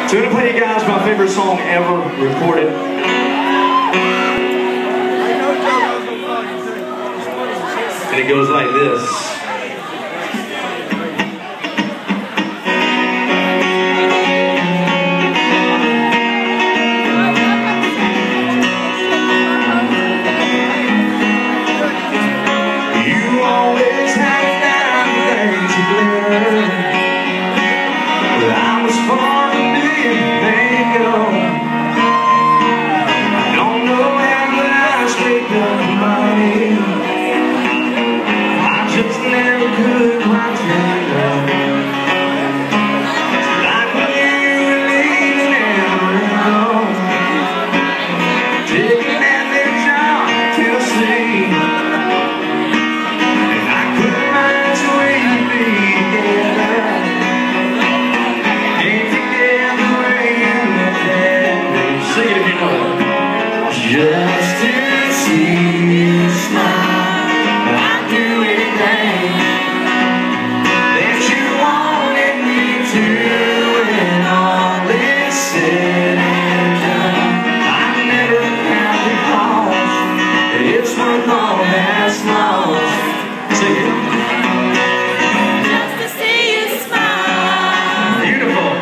So I'm going to play you guys my favorite song ever recorded. And it goes like this. Just to see you smile, I'd do anything that you wanted me to. When all is said and done, I never count the cost. It's worth all that's lost. Sing it. Just to see you smile. Beautiful.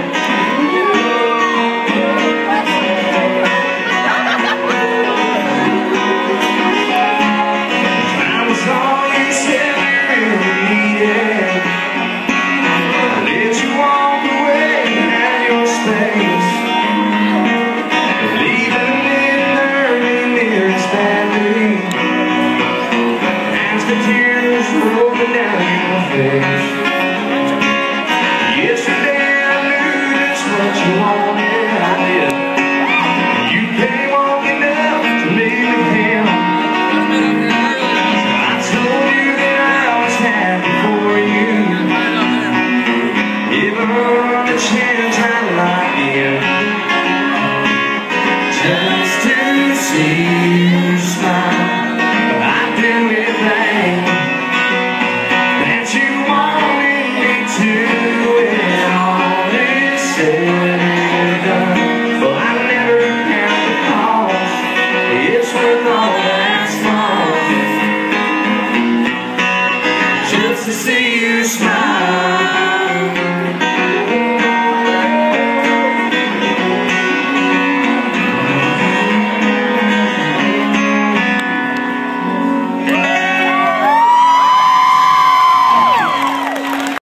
Yesterday I knew that's what you wanted, I did. You came walking up to me with him. I told you that I was happy for you. Give her the chance.